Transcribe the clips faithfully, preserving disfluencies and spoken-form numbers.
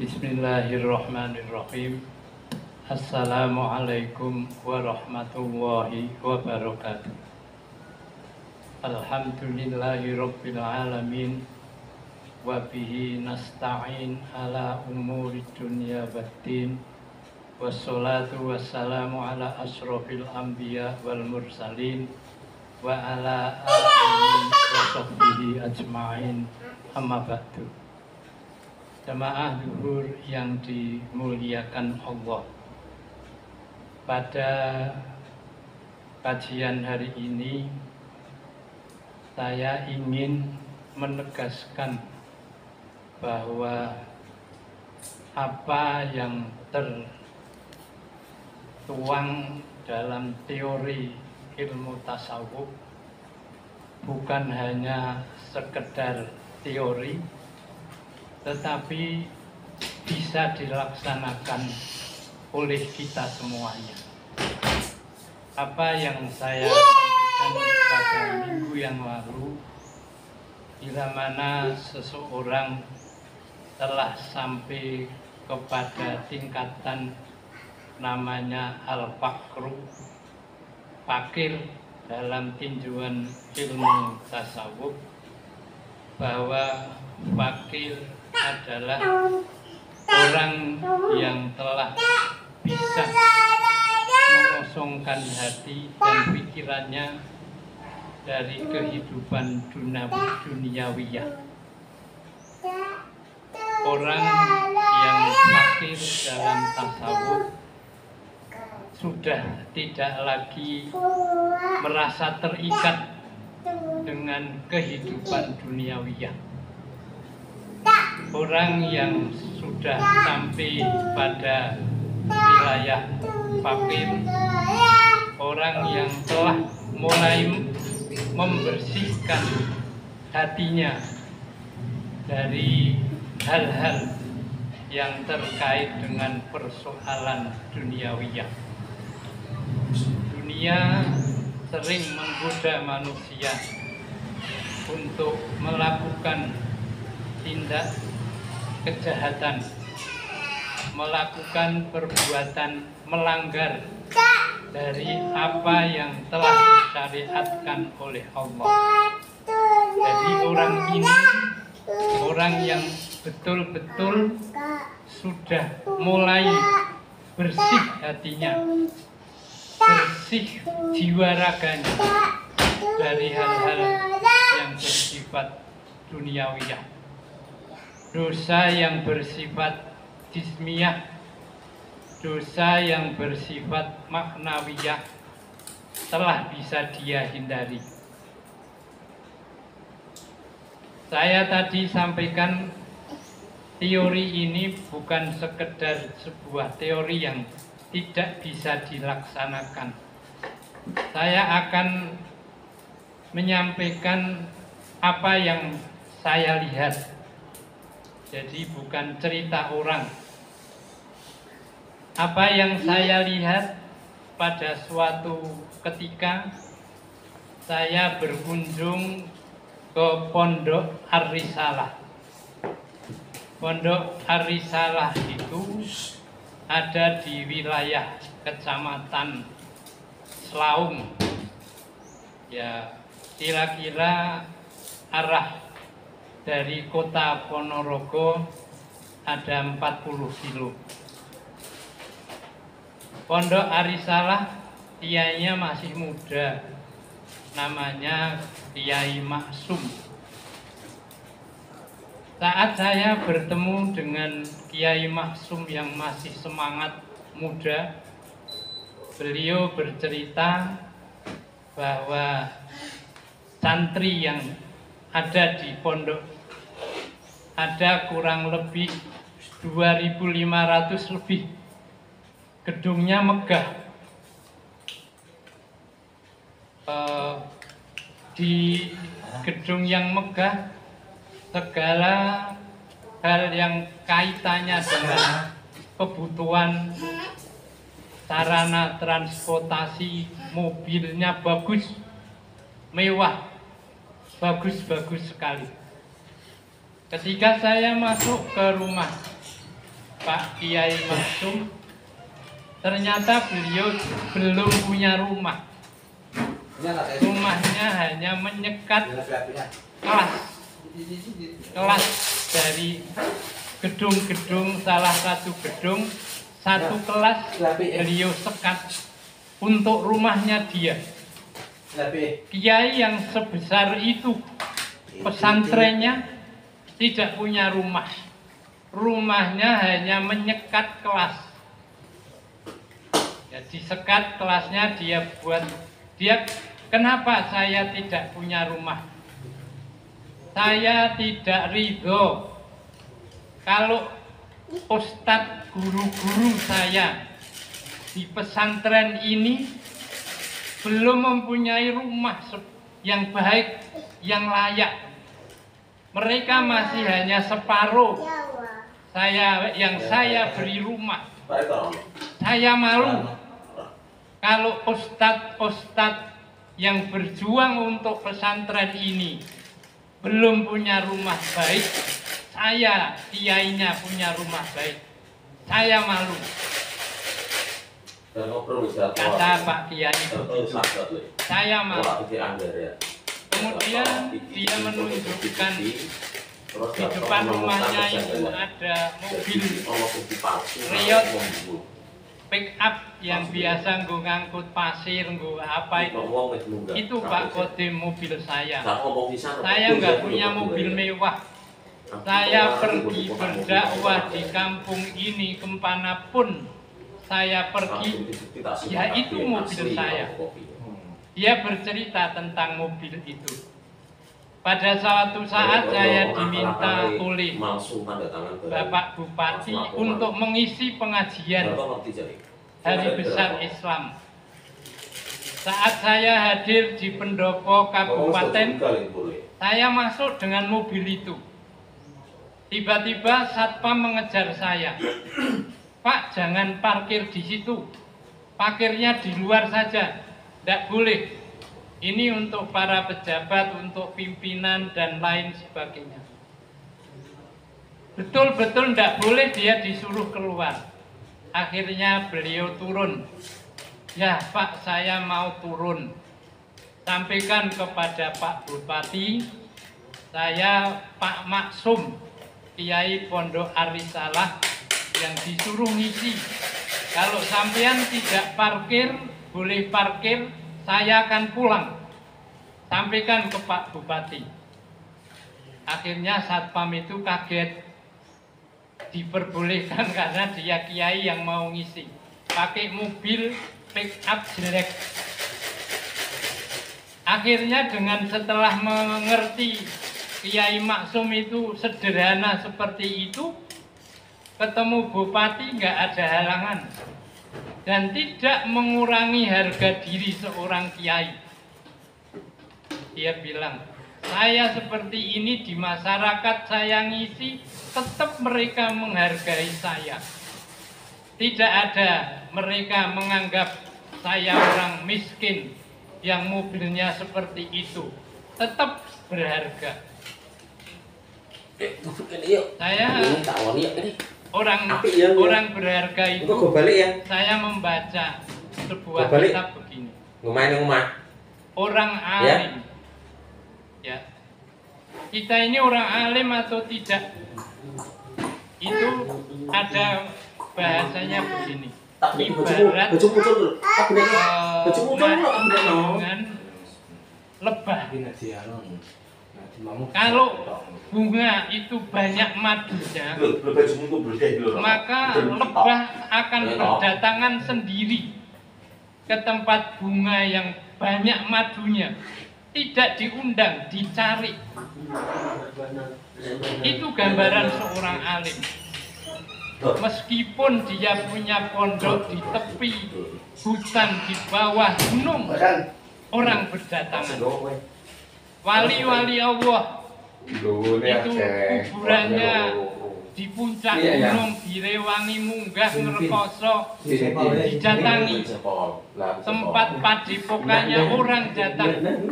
Bismillahirrahmanirrahim. Assalamualaikum warahmatullahi wabarakatuh. Alhamdulillahi rabbil alamin. Wa bihi nasta'in ala umuri dunya waddin. Wassalatu wassalamu ala asrofil anbiya wal mursalin wa ala alihi wa sahbihi ajma'in. Amma ba'du. Jamaah zuhur yang dimuliakan Allah, pada kajian hari ini saya ingin menegaskan bahwa apa yang tertuang dalam teori ilmu tasawuf bukan hanya sekedar teori, tetapi bisa dilaksanakan oleh kita semuanya. Apa yang saya sampaikan pada minggu yang lalu, bila mana seseorang telah sampai kepada tingkatan namanya al-fakru, fakir dalam tinjauan ilmu tasawuf, bahwa fakir adalah orang yang telah bisa mengosongkan hati dan pikirannya dari kehidupan duniawiyah. Orang yang fakir dalam tasawuf sudah tidak lagi merasa terikat dengan kehidupan duniawiyah. Orang yang sudah sampai pada wilayah fakir, orang yang telah mulai membersihkan hatinya dari hal-hal yang terkait dengan persoalan duniawiyah. Dunia sering menggoda manusia untuk melakukan tindak kejahatan, melakukan perbuatan melanggar dari apa yang telah disyariatkan oleh Allah. Jadi orang ini orang yang betul-betul sudah mulai bersih hatinya, bersih jiwa raganya dari hal-hal yang bersifat duniawiyah. Dosa yang bersifat jismiyah, dosa yang bersifat maknawiyah telah bisa dia hindari. Saya tadi sampaikan teori ini bukan sekedar sebuah teori yang tidak bisa dilaksanakan. Saya akan menyampaikan apa yang saya lihat. Jadi bukan cerita orang. Apa yang saya lihat pada suatu ketika saya berkunjung ke Pondok Ar-Risalah. Pondok Ar-Risalah itu ada di wilayah Kecamatan Slaung. Ya, kira-kira arah dari kota Ponorogo ada empat puluh kilo. Pondok Ar-Risalah kiainya masih muda, namanya Kiai Maksum. Saat saya bertemu dengan Kiai Maksum yang masih semangat muda, beliau bercerita bahwa santri yang ada di pondok ada kurang lebih dua ribu lima ratus lebih. Gedungnya megah. E, di gedung yang megah, segala hal yang kaitannya dengan kebutuhan sarana transportasi, mobilnya bagus, mewah, bagus-bagus sekali. Ketika saya masuk ke rumah Pak Kiai Maksum, ternyata beliau belum punya rumah. Rumahnya hanya menyekat kelas kelas dari gedung-gedung, salah satu gedung, satu kelas beliau sekat untuk rumahnya dia. Kiai yang sebesar itu, pesantrennya tidak punya rumah. Rumahnya hanya menyekat kelas. Jadi sekat kelasnya dia buat. Dia, kenapa saya tidak punya rumah? Saya tidak ridho kalau ustadz guru-guru saya di pesantren ini belum mempunyai rumah yang baik, yang layak. Mereka masih hanya separuh. Saya yang saya beri rumah. Saya malu kalau ustadz-ustadz yang berjuang untuk pesantren ini belum punya rumah baik. Saya kiainya punya rumah baik. Saya malu. Kata Pak Kiai, saya malu. Kemudian dia menunjukkan di depan rumahnya itu ada mobil Riot pick up yang biasa nggo ngangkut pasir, nggo apa itu. Itu Pak Kodim mobil saya. Saya nggak punya mobil mewah. Saya pergi berdakwah di kampung ini kemanapun saya pergi, ya itu mobil saya. Dia bercerita tentang mobil itu. Pada suatu saat saya diminta oleh Bapak Bupati untuk mengisi pengajian Hari Besar Islam. Saat saya hadir di pendopo kabupaten, saya masuk dengan mobil itu. Tiba-tiba satpam mengejar saya. Pak, jangan parkir di situ. Parkirnya di luar saja. Tidak boleh. Ini untuk para pejabat, untuk pimpinan, dan lain sebagainya. Betul-betul tidak boleh dia disuruh keluar. Akhirnya beliau turun. Ya Pak, saya mau turun. Sampaikan kepada Pak Bupati, saya Pak Maksum, Kiai Pondok Arisalah, yang disuruh ngisi. Kalau sampean tidak parkir, boleh parkir, saya akan pulang. Sampaikan ke Pak Bupati. Akhirnya satpam itu kaget. Diperbolehkan karena dia kiai yang mau ngisi. Pakai mobil pick up jelek. Akhirnya dengan setelah mengerti Kiai Maksum itu sederhana seperti itu, ketemu Bupati nggak ada halangan. Dan tidak mengurangi harga diri seorang kiai. Dia bilang, saya seperti ini di masyarakat saya ngisi, tetap mereka menghargai saya. Tidak ada mereka menganggap saya orang miskin yang mobilnya seperti itu. Tetap berharga. Saya orang orang berharga itu. Saya membaca sebuah kitab begini. Orang alim. Ya. Kita ini orang alim atau tidak? Itu ada bahasanya begini. Ibarat uh, dengan lebah. Kalau bunga itu banyak madunya, maka lebah akan berdatangan sendiri ke tempat bunga yang banyak madunya. Tidak diundang, dicari. Itu gambaran seorang alim. Meskipun dia punya pondok di tepi hutan di bawah gunung, orang berdatangan. Wali-wali Allah itu kuburannya di puncak gunung, direwangi munggah ngerekoso, didatangi. Tempat padepokannya orang datang.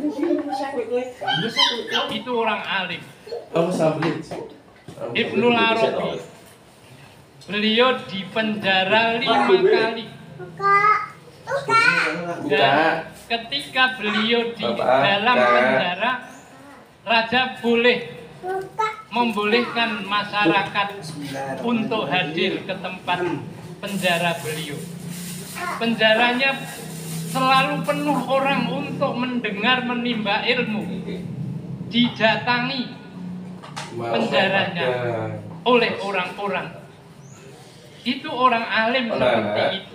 Itu orang alim. Ibnul Arabi beliau dipenjara lima kali. Dan ketika beliau di dalam penjara, raja boleh membolehkan masyarakat untuk hadir ke tempat penjara beliau. Penjaranya selalu penuh orang untuk mendengar menimba ilmu. Didatangi penjaranya oleh orang-orang. Itu orang alim seperti itu.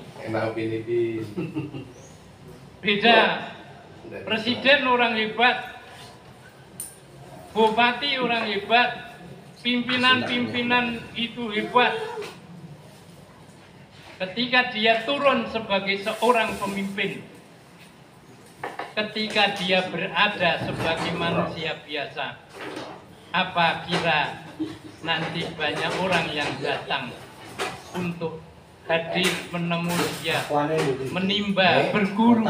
Beda presiden orang hebat, bupati orang hebat, pimpinan-pimpinan itu hebat. Ketika dia turun sebagai seorang pemimpin, ketika dia berada sebagai manusia biasa, apa kira nanti banyak orang yang datang untuk hadir menemui dia, menimba, berguru?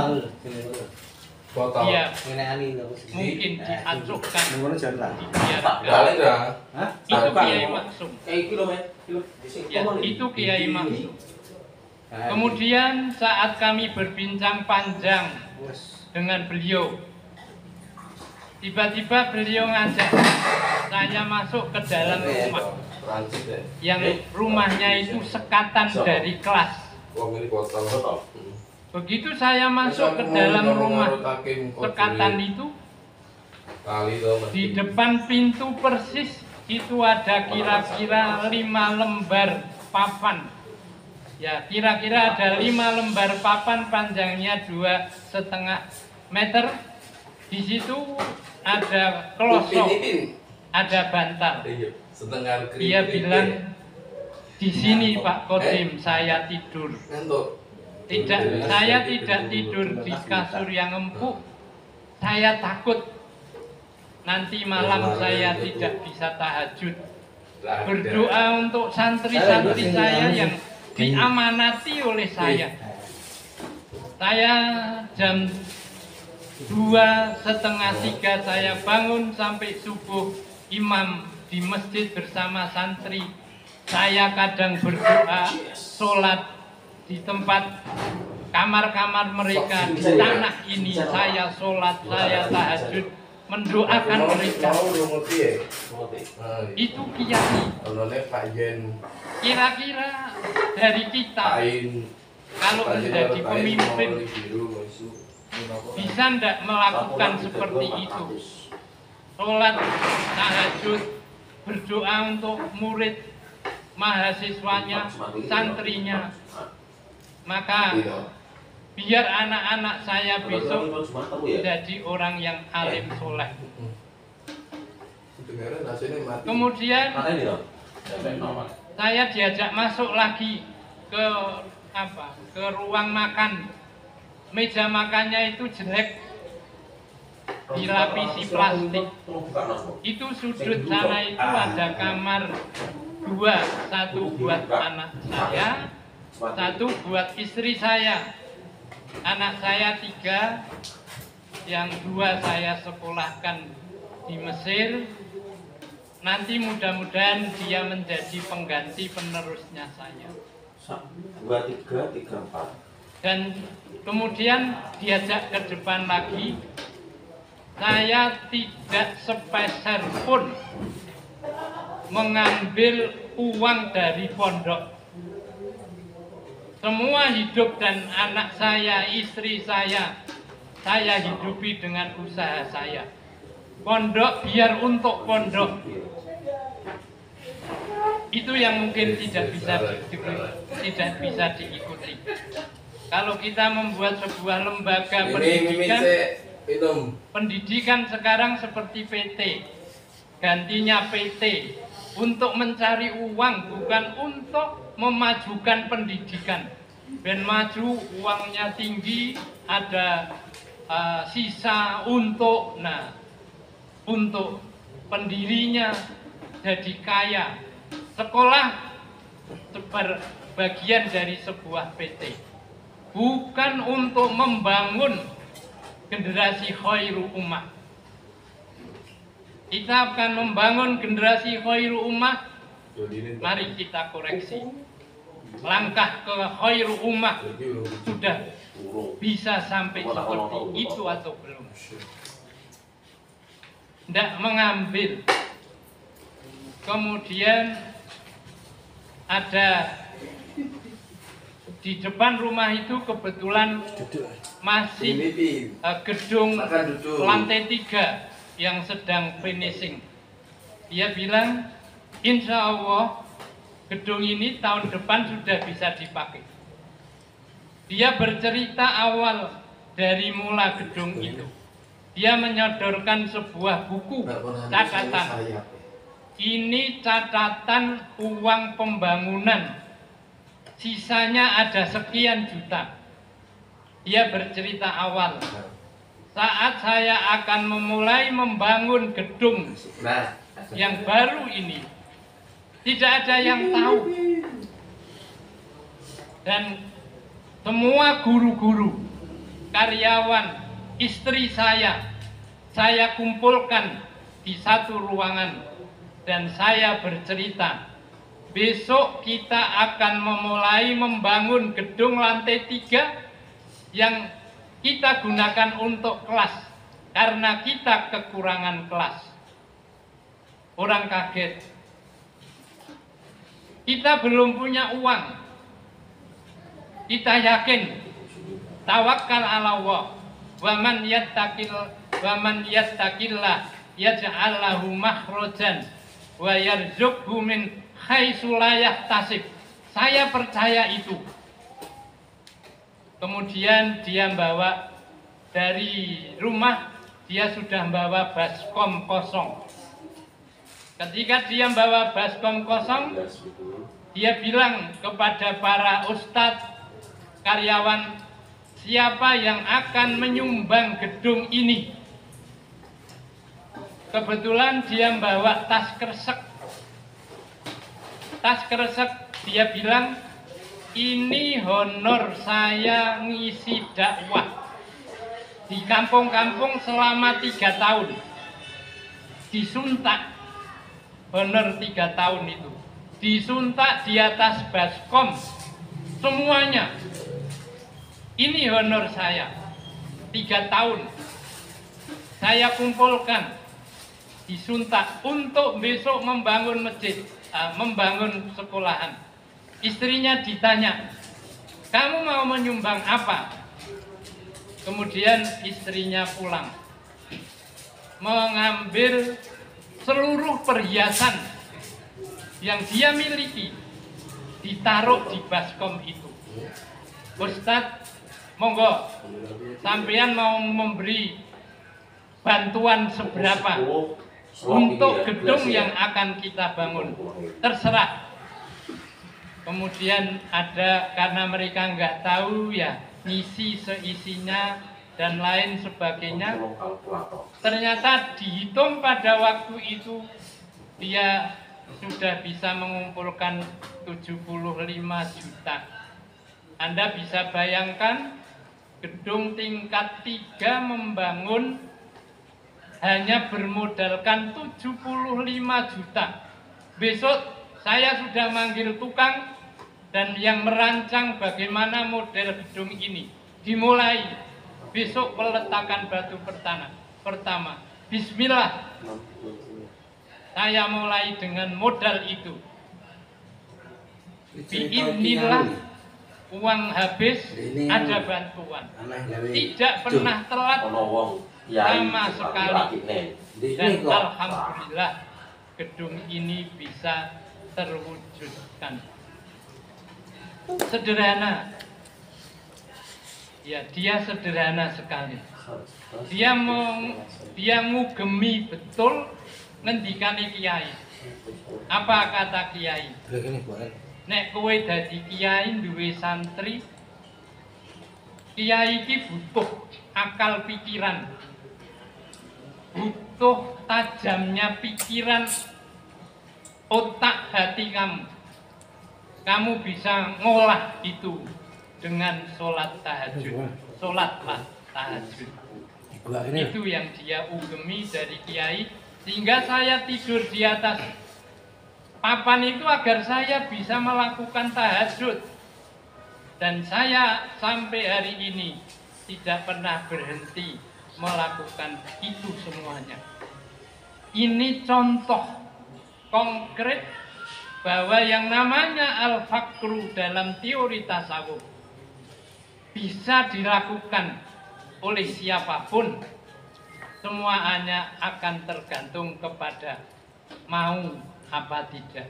Dia mungkin diacuhkan, dibiarkan. Itu Kiai Maksum. Ya, itu Kiai Maksum. Kemudian saat kami berbincang panjang dengan beliau, tiba-tiba beliau ngajak saya masuk ke dalam rumah, yang rumahnya itu sekatan dari kelas. Begitu saya masuk ke dalam rumah sekatan itu, di depan pintu persis itu ada kira-kira lima lembar papan. Ya, kira-kira ada lima lembar papan, panjangnya dua setengah meter. Di situ ada klosok, ada bantal. Dia bilang, di sini Pak Kodim saya tidur. Tidak, saya tidak tidur di kasur yang empuk. Saya takut nanti malam saya tidak bisa tahajud. Berdoa untuk santri-santri saya yang diamanati oleh saya. Saya jam dua setengah tiga saya bangun sampai subuh, imam di masjid bersama santri. Saya kadang berdoa, sholat di tempat kamar-kamar mereka, di tanah ini saya sholat, saya tahajud, mendoakan mereka. Itu kiai. Kira-kira dari kita kalau menjadi pemimpin bisa tidak melakukan seperti itu? Sholat, tahajud, berdoa untuk murid, mahasiswanya, santrinya. Maka biar anak-anak saya besok jadi orang yang alim soleh. Kemudian saya diajak masuk lagi ke apa? Ke ruang makan. Meja makannya itu jelek, dilapisi plastik. Itu sudut sana itu ada kamar dua, satu buat anak saya, satu buat istri saya. Anak saya tiga, yang dua saya sekolahkan di Mesir. Nanti mudah-mudahan dia menjadi pengganti penerusnya saya. Dua, tiga, tiga, empat. Dan kemudian diajak ke depan lagi. Saya tidak sepeser pun mengambil uang dari pondok. Semua hidup dan anak saya, istri saya, saya hidupi dengan usaha saya. Pondok biar untuk pondok. Itu yang mungkin tidak bisa di, tidak bisa diikuti. Kalau kita membuat sebuah lembaga pendidikan, pendidikan sekarang seperti P T, gantinya P T, untuk mencari uang, bukan untuk memajukan pendidikan. Ben maju, uangnya tinggi, ada uh, sisa untuk, nah, untuk pendirinya jadi kaya. Sekolah bagian dari sebuah P T, bukan untuk membangun generasi khairu ummah. Kita akan membangun generasi khairu ummah. Mari kita koreksi. langkah ke khairul ummah sudah bisa sampai seperti itu atau belum? Tidak mengambil. Kemudian ada di depan rumah itu kebetulan masih uh, gedung lantai tiga yang sedang finishing. Dia bilang, insya Allah gedung ini tahun depan sudah bisa dipakai. Dia bercerita awal dari mula gedung itu. Dia menyodorkan sebuah buku catatan. Ini catatan uang pembangunan. Sisanya ada sekian juta. Dia bercerita awal. Saat saya akan memulai membangun gedung yang baru ini, tidak ada yang tahu. Dan semua guru-guru, karyawan, istri saya, saya kumpulkan di satu ruangan dan saya bercerita, besok kita akan memulai membangun gedung lantai tiga yang kita gunakan untuk kelas karena kita kekurangan kelas. Orang kaget. Kita belum punya uang. Kita yakin tawakkal ala Allah. Wa man yattaqil wa man yattaqillah yaj'al lahu makhrajan wa yarzuqhu min haitsu la yahtasib. Saya percaya itu. Kemudian dia bawa dari rumah, dia sudah bawa baskom kosong. Ketika dia bawa baskom kosong, dia bilang kepada para ustadz, karyawan, siapa yang akan menyumbang gedung ini? Kebetulan dia bawa tas kresek. Tas kresek, dia bilang, ini honor saya ngisi dakwah di kampung-kampung selama tiga tahun. Disuntak honor tiga tahun itu. Disuntak di atas baskom semuanya. Ini honor saya tiga tahun. Saya kumpulkan, disuntak untuk besok membangun masjid, uh, membangun sekolahan. Istrinya ditanya, kamu mau menyumbang apa? Kemudian istrinya pulang, mengambil seluruh perhiasan yang dia miliki, ditaruh di baskom itu. Ustadz, monggo, sampean mau memberi bantuan seberapa untuk gedung yang akan kita bangun? Terserah. Kemudian ada, karena mereka nggak tahu ya, ngisi seisinya dan lain sebagainya. Ternyata dihitung pada waktu itu dia sudah bisa mengumpulkan tujuh puluh lima juta. Anda bisa bayangkan gedung tingkat tiga membangun hanya bermodalkan tujuh puluh lima juta. Besok saya sudah manggil tukang dan yang merancang bagaimana model gedung ini. Dimulai besok peletakan batu pertama. Pertama, bismillah. Saya mulai dengan modal itu. Biidznillah, uang habis, ada bantuan. Tidak pernah telat sama sekali. Dan alhamdulillah gedung ini bisa terwujudkan. Sederhana. Ya, dia sederhana sekali. Dia mau dia ngugemi betul ngendikane kiai. Apa kata kiai? Nek kowe dadi kiai duwe santri, kiai iki butuh akal pikiran. Butuh tajamnya pikiran otak hati kamu. Kamu bisa ngolah itu dengan sholat tahajud. Sholatlah tahajud. Itu yang dia ugemi dari kiai. Sehingga saya tidur di atas papan itu agar saya bisa melakukan tahajud. Dan saya sampai hari ini tidak pernah berhenti melakukan itu semuanya. Ini contoh konkret bahwa yang namanya al-fakru dalam teori tasawuf bisa dilakukan oleh siapapun. Semua hanya akan tergantung kepada mau apa tidak,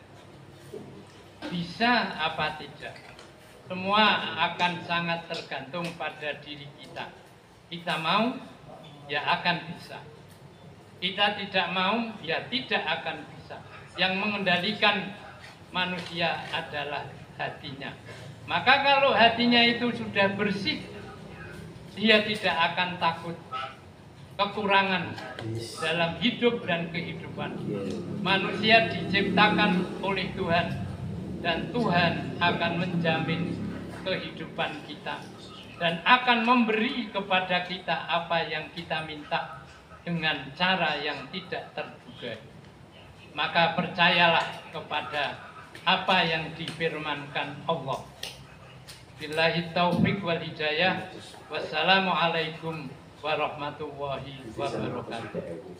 bisa apa tidak. Semua akan sangat tergantung pada diri kita. Kita mau, ya akan bisa. Kita tidak mau, ya tidak akan bisa. Yang mengendalikan manusia adalah hatinya. Maka kalau hatinya itu sudah bersih, dia tidak akan takut kekurangan dalam hidup dan kehidupan. Manusia diciptakan oleh Tuhan, dan Tuhan akan menjamin kehidupan kita dan akan memberi kepada kita apa yang kita minta dengan cara yang tidak terduga. Maka percayalah kepada apa yang difirmankan Allah. Billahi taufiq wal hidayah. Wassalamualaikum warahmatullahi wabarakatuh.